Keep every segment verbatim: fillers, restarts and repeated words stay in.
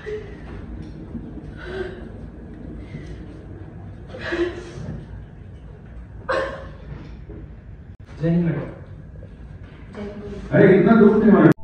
जय हिंद मैडम। अरे इतना दुख नहीं मारा।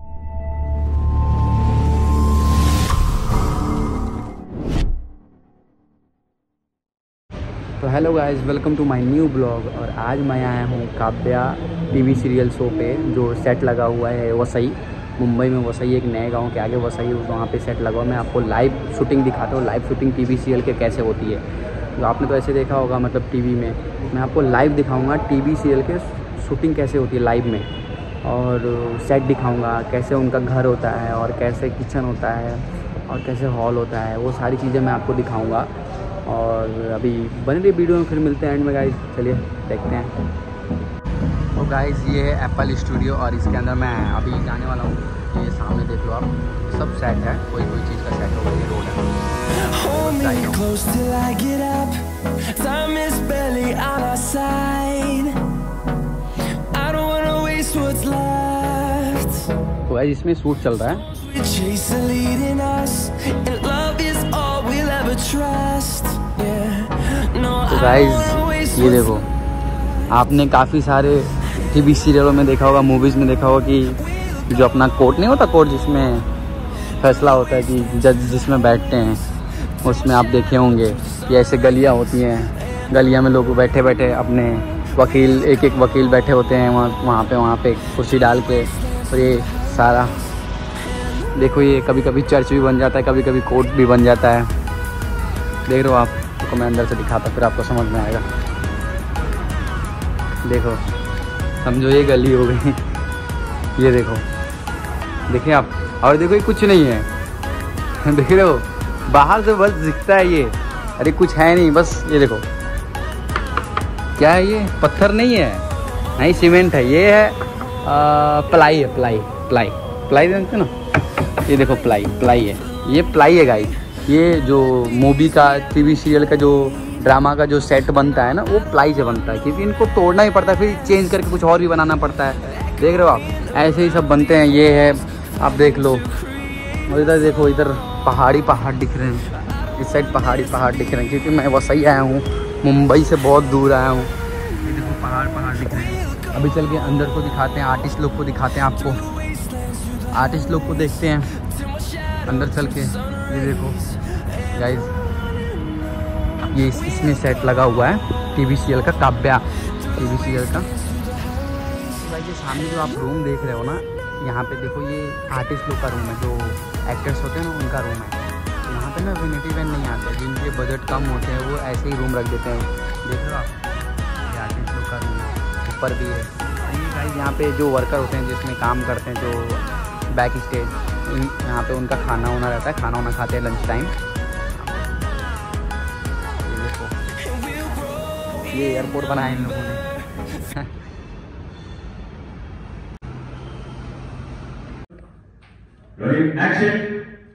तो hello guys, welcome to my new blog. और आज मैं आया हूँ काव्या टीवी सीरियल शो पे, जो सेट लगा हुआ है वसई, मुंबई में वसई, एक नए गांव के आगे वसई, वहाँ पे सेट लगा हुआ। मैं आपको लाइव शूटिंग दिखाता हूँ, लाइव शूटिंग टीवी सीरियल के कैसे होती है। तो आपने तो ऐसे देखा होगा, मतलब टीवी में। मैं आपको लाइव दिखाऊँगा टीवी सीरियल के शूटिंग कैसे होती है लाइव में, और सेट दिखाऊँगा कैसे उनका घर होता है, और कैसे किचन होता है, और कैसे हॉल होता है। वो सारी चीज़ें मैं आपको दिखाऊँगा। और अभी बने रही वीडियो में, फिर मिलते हैं एंड में गाइस। चलिए देखते हैं। तो गाइस ये है एप्पल स्टूडियो, और इसके अंदर मैं अभी जाने वाला हूँ। ये सामने देख लो आप, सब सेट है, कोई कोई चीज़ का सेट होगा। ये रोड है। तो गाइस इसमें शूट चल रहा है। तो गाइस ये देखो, आपने काफ़ी सारे टीवी सीरियलों में देखा होगा, मूवीज़ में देखा होगा कि जो अपना कोर्ट नहीं होता, कोर्ट जिसमें फैसला होता है कि जज जिसमें बैठते हैं, उसमें आप देखे होंगे कि ऐसे गलियां होती हैं। गलियां में लोग बैठे बैठे अपने वकील, एक एक वकील बैठे होते हैं वहाँ वहाँ पे वहाँ पे कुर्सी डाल के। और ये सारा देखो, ये कभी कभी चर्च भी बन जाता है, कभी कभी कोर्ट भी बन जाता है। देख रहे हो आप, तो मैं अंदर से दिखाता, फिर आपको समझ में आएगा। देखो, समझो ये गली हो गई। ये देखो, देखिए आप, और देखो ये कुछ नहीं है। देख रहे हो, बाहर से बस दिखता है ये, अरे कुछ है नहीं, बस ये देखो क्या है, ये पत्थर नहीं है, नहीं सीमेंट है, ये है आ, प्लाई है, प्लाई प्लाई प्लाई जानते हो ना, ये देखो प्लाई प्लाई है, ये प्लाई है गाइस। ये जो मूवी का, टीवी सीरियल का, जो ड्रामा का जो सेट बनता है ना, वो प्लाई से बनता है, क्योंकि इनको तोड़ना ही पड़ता है, फिर चेंज करके कुछ और भी बनाना पड़ता है। देख रहे हो आप, ऐसे ही सब बनते हैं। ये है, आप देख लो। और इधर देखो, इधर पहाड़ी पहाड़ दिख रहे हैं, इस साइड पहाड़ी पहाड़ दिख रहे हैं, क्योंकि मैं वसई आया हूँ, मुंबई से बहुत दूर आया हूँ। ये देखो पहाड़ पहाड़ दिख रहे हैं। अभी चल के अंदर को दिखाते हैं, आर्टिस्ट लोग को दिखाते हैं आपको, आर्टिस्ट लोग को देखते हैं अंदर चल के। ये देखो गाइस, ये इस, इसमें सेट लगा हुआ है टीवी सीरियल का, काव्या टीवी सीरियल का। भाई ये सामने जो आप रूम देख रहे हो ना, यहाँ पे देखो, ये आर्टिस्ट लोग का रूम है, जो एक्टर्स होते हैं ना, उनका रूम है। यहाँ पे ना वेनिटी वैन नहीं आते, जिनके बजट कम होते हैं वो ऐसे ही रूम रख देते हैं। देख रहे हो आप, ये आर्टिस्ट लोग का रूम है, ऊपर भी है। ये गाइस यहाँ पे जो वर्कर होते हैं, जिसमें काम करते हैं, जो बैक स्टेज, यहाँ पे उनका खाना वाना रहता है, खाना वाना खाते हैं लंच टाइम। ये देखो, ये एयरपोर्ट बनाया इन लोगों ने। एक्शन।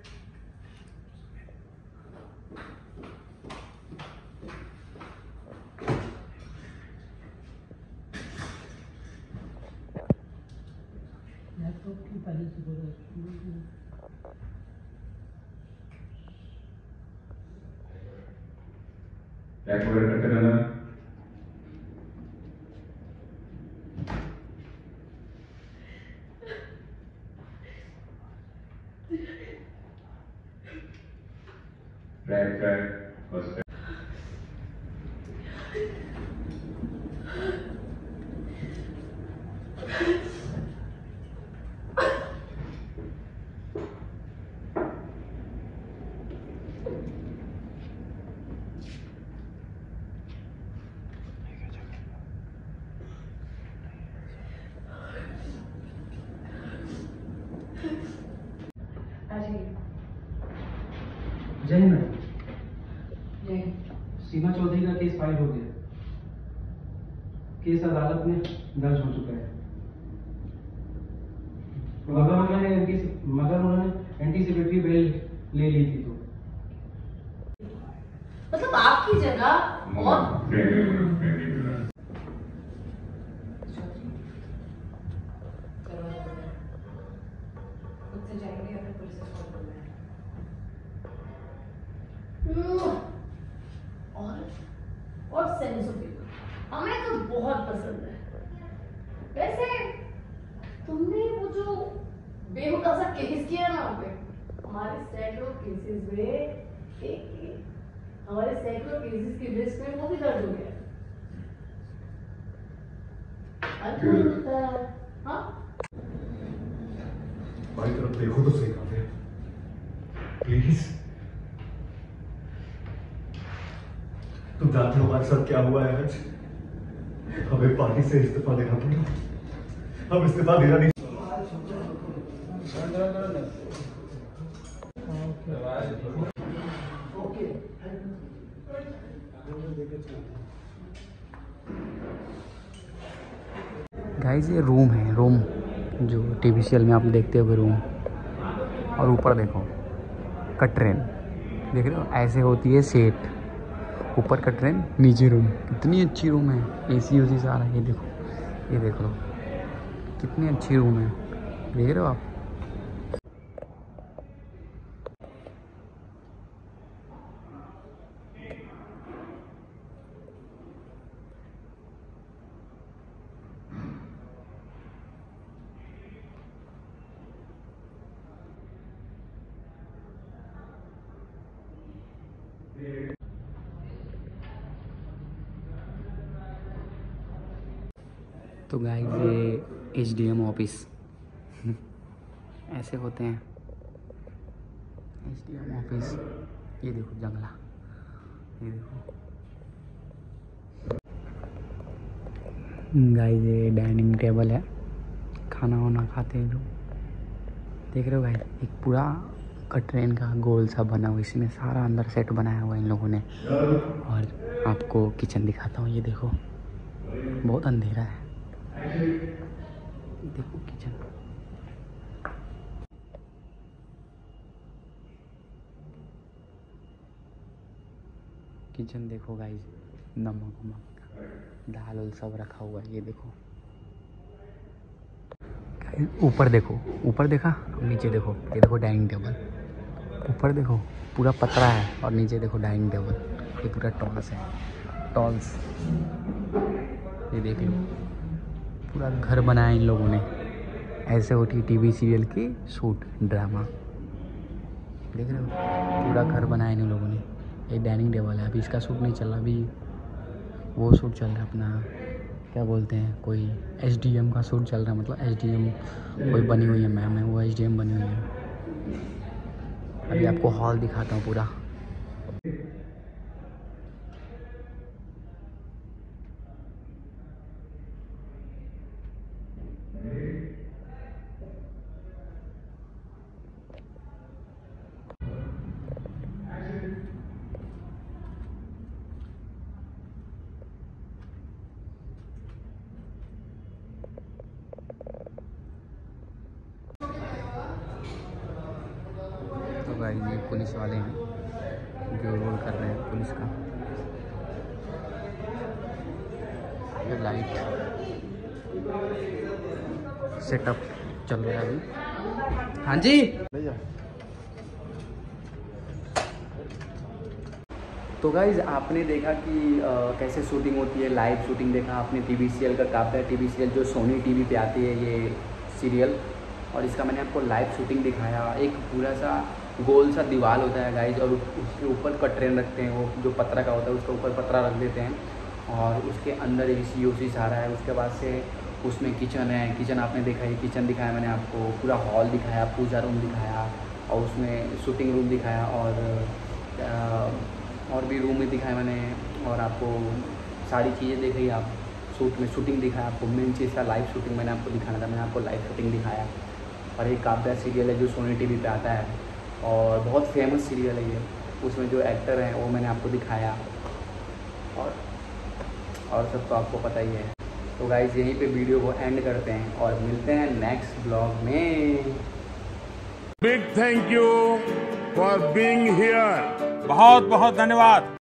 बैक वगैरह करते रहना। ट्रैक ट्रैक बस। जय हिंद मैडम। सीमा चौधरी का केस फाइल हो गया, केस अदालत में दर्ज हो चुका है, मगर उन्होंने मगर उन्होंने एंटीसिपेटरी बेल ले ली थी। तो मतलब आपकी जगह और जाएंगे या फिर पुलिस से कॉल करना है? और और सेंस ऑफ ह्यूमर हमें तो बहुत पसंद है। वैसे तुमने वो जो बेहुदा सा केस किया ना पे, हमारे सैकड़ों केसेस में एक हमारे सैकड़ों केसेस की लिस्ट में वो भी दर्ज हो गया। अद्भुत होता है। हाँ भाई तरफ देखो तो सही काफी प्लीज। तुम जानते हो हमारे साथ क्या हुआ है आज? हमें पार्टी से इस्तीफा देना पड़ा। हम इस्तीफा देना नहीं। गाइस ये रूम है, रूम जो टीवी सीरियल में आप देखते हो रूम। और ऊपर देखो कटरेन, देख रहे हो ऐसे होती है सेट, ऊपर कटरेन नीचे रूम। कितनी अच्छी रूम है, एसी उसी सारा। ये देखो, ये देख लो कितनी अच्छी रूम है, देख रहे हो आप। तो गाइस ये एच डी एम ऑफिस ऐसे होते हैं, एच डी एम ऑफिस। ये देखो जंगला, ये देखो गाइस ये डाइनिंग टेबल है, खाना वाना खाते हैं लोग। देख रहे हो गाइस एक पूरा कटरेन का गोल सा बना हुआ, इसमें सारा अंदर सेट बनाया हुआ इन लोगों ने। और आपको किचन दिखाता हूँ, ये देखो बहुत अंधेरा है, देखो किचन। किचन देखो गाइस, नमक वमक दाल उल सब रखा हुआ है। ये देखो ऊपर देखो, ऊपर देखा, नीचे देखो, ये देखो डाइनिंग टेबल। ऊपर देखो पूरा पतरा है और नीचे देखो डाइनिंग टेबल, ये पूरा टॉल्स है, टॉल्स। ये देख लो पूरा घर बनाया इन लोगों ने। ऐसे होती टीवी सीरियल की शूट, ड्रामा। देख रहे हो पूरा घर बनाया इन लोगों ने। ये डाइनिंग टेबल है, अभी इसका शूट नहीं चल रहा, अभी वो शूट चल रहा है अपना, क्या बोलते हैं, कोई एच डी एम का शूट चल रहा है। मतलब एच डी एम कोई बनी हुई है मैम है, वो एच डी एम बनी हुई है। अभी आपको हॉल दिखाता हूँ पूरा। तो गाइस ये पुलिस वाले हैं जो रोल कर रहे हैं पुलिस का। ये लाइट सेटअप चल रहा है अभी। हाँ जी तो गाइज आपने देखा कि आ, कैसे शूटिंग होती है, लाइव शूटिंग देखा आपने टीवी सीरियल का। काफ़ी टीवी सीरियल जो सोनी टीवी पे आती है ये सीरियल, और इसका मैंने आपको लाइव शूटिंग दिखाया। एक पूरा सा गोल सा दीवार होता है गाइज, और उसके ऊपर कटरेन रखते हैं, वो जो पतरा का होता है उसके ऊपर पतरा रख देते हैं, और उसके अंदर ए सी ओ सी सारा है। उसके बाद से उसमें किचन है, किचन आपने देखा, ये किचन दिखाया मैंने आपको, पूरा हॉल दिखाया, पूजा रूम दिखाया, और उसमें शूटिंग रूम दिखाया, और आ, और भी रूम में दिखाया मैंने, और आपको सारी चीज़ें दिखाई। आप शूट में शूटिंग दिखाया आपको, मेन चीज़ का लाइव शूटिंग मैंने आपको दिखाना था, मैंने आपको लाइव शूटिंग दिखाया। और एक काव्या सीरियल है जो सोनी टीवी पे आता है, और बहुत फेमस सीरियल है ये, उसमें जो एक्टर हैं वो मैंने आपको दिखाया, और और सब तो आपको पता ही है। तो गाइज यहीं पे वीडियो को एंड करते हैं और मिलते हैं नेक्स्ट ब्लॉग में। Big thank you for being here. बहुत बहुत धन्यवाद।